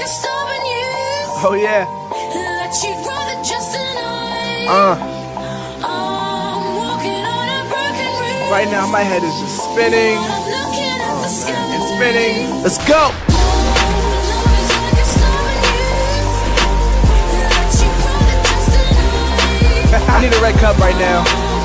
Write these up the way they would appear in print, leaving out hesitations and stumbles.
Oh yeah. Right now my head is just spinning and spinning. Let's go. I need a red cup right now.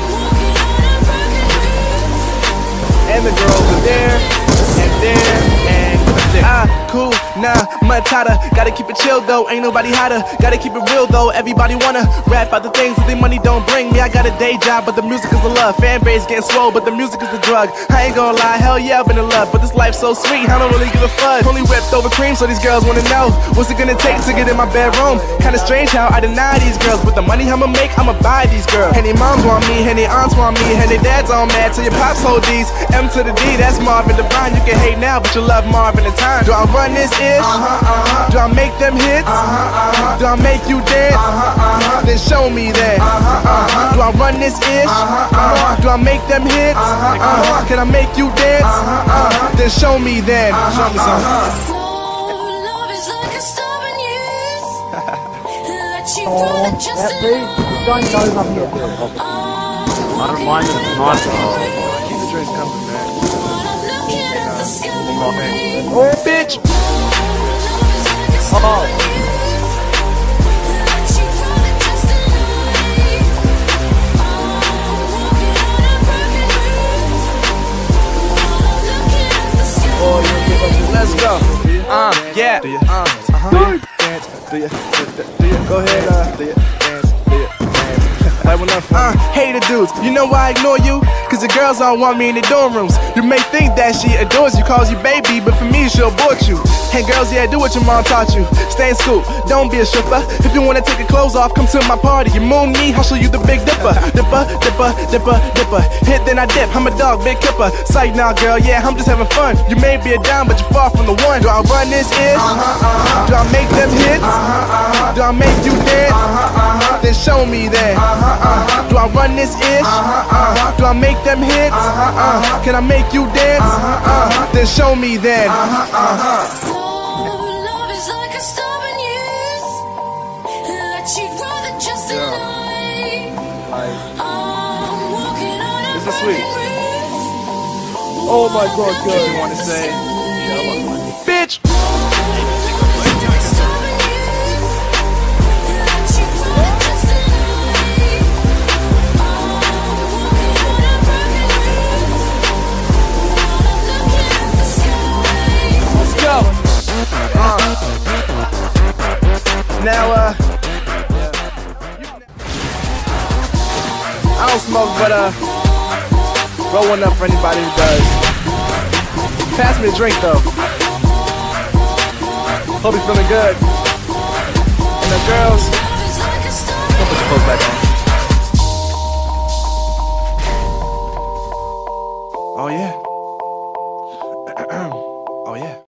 And the girls are there and there and there. Cool, nah, Matata. Gotta keep it chill though, ain't nobody hotter. Gotta keep it real though, everybody wanna rap out the things that the money don't bring me. I got a day job, but the music is the love. Fan base getting swole, but the music is the drug. I ain't gonna lie, hell yeah, I've been in love, but this life's so sweet, I don't really give a fuck. Only whipped over cream, so these girls wanna know what's it gonna take to get in my bedroom. Kinda strange how I deny these girls, but the money I'ma make, I'ma buy these girls. And their moms want me, and their aunts want me, and their dads all mad, so your pops hold these. M to the D, that's Marvin Devine. You can hate now, but you love Marvin the time. Do I run this ish? Do I make them hits? Do I make you dance? Then show me that. Do I run this ish? Do I make them hits? Can I make you dance? Then show me then. Show me something. Oh, that beat, don't know I'm here. I don't mind it, it's nice. Keep the drinks coming, man. Oh, bitch! oh. Let's go. Yeah. Do you dance? Do you go ahead? Do you dance? Do you dance? Like when hater dudes, you know why I ignore you? Cause the girls all want me in the dorm rooms. You may think that she adores you, calls you baby, but for me she'll abort you. Hey girls, yeah, do what your mom taught you. Stay in school, don't be a stripper. If you wanna take your clothes off, come to my party. You moon me, I'll show you the big dipper. Dipper, dipper, dipper, dipper. Hit then I dip, I'm a dog, big kipper. Psych now girl, yeah, I'm just having fun. You may be a dime, but you're far from the one. Do I run this ish? Do I make them hits? Do I make you dance? Then show me that. Do I run this ish? Do I make them hits? Can I make you dance? Then show me then. This is sweet. Oh my god, girl. You wanna say, bitch? Now, I don't smoke, but roll one up for anybody who does. Pass me a drink though. Hope you're feeling good. And the girls, don't put your clothes back on.